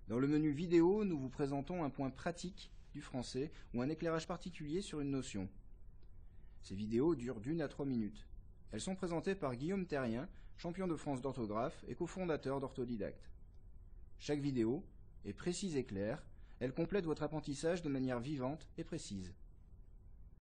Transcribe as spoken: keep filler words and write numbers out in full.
Dans le menu vidéo, nous vous présentons un point pratique du français ou un éclairage particulier sur une notion. Ces vidéos durent d'une à trois minutes. Elles sont présentées par Guillaume Terrien, champion de France d'orthographe et cofondateur d'Orthodidacte. Chaque vidéo est précise et claire, elle complète votre apprentissage de manière vivante et précise.